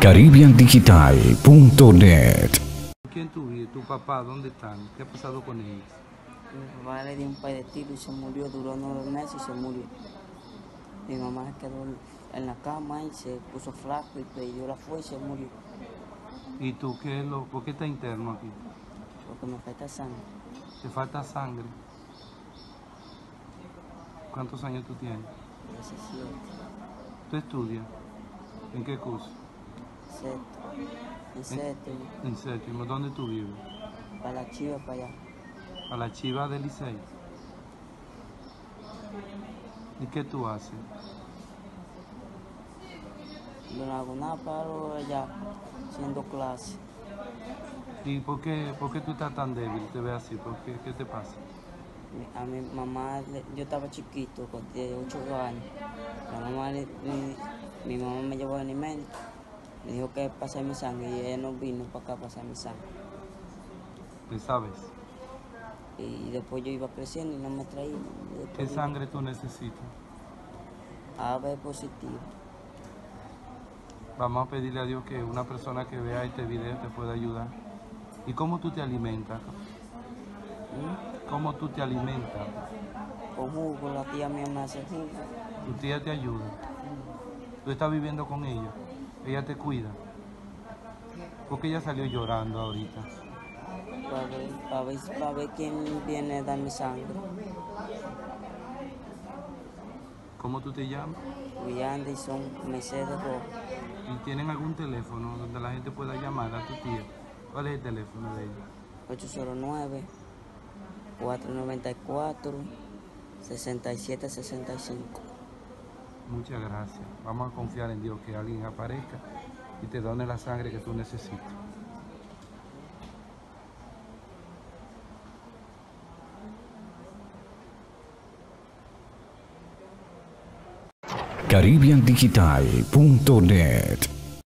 CaribbeanDigital.net. ¿Quién tú vives? ¿Tu papá? ¿Dónde están? ¿Qué ha pasado con ellos? Mi papá le dio un par de tiros y se murió, duró 9 meses y se murió. Mi mamá se quedó en la cama y se puso flaco y perdió la fuerza y se murió. ¿Y tú por qué estás interno aquí? Porque me falta sangre. ¿Te falta sangre? ¿Cuántos años tú tienes? 17, ¿Tú estudias? ¿En qué curso? en séptimo, En séptimo. ¿Dónde tú vives? para la chiva, para allá. A la Chiva del Licey. ¿Y qué tú haces? Yo no hago nada, paro allá, haciendo clases. ¿Y por qué tú estás tan débil? Te ves así. ¿Qué te pasa? A mi mamá, yo estaba chiquito, de 8 años. Mi mamá me llevó al médico, me dijo que pasar mi sangre y ella no vino para acá a pasar mi sangre. ¿Qué sabes? Y después yo iba creciendo y no me traía. ¿Qué sangre tú necesitas? AB positivo. Vamos a pedirle a Dios que una persona que vea este video te pueda ayudar. ¿Y cómo tú te alimentas? ¿Cómo tú te alimentas? Con jugo, la tía mía me hace jugo. Tu tía te ayuda. Tú estás viviendo con ella. Ella te cuida. Porque ella salió llorando ahorita. Para ver quién viene a darme sangre. ¿Cómo tú te llamas? William y son Mercedes Rojas. ¿Y tienen algún teléfono donde la gente pueda llamar a tu tía? ¿Cuál es el teléfono de ella? 809-494-6765. Muchas gracias. Vamos a confiar en Dios que alguien aparezca y te done la sangre que tú necesitas. CaribbeanDigital.net.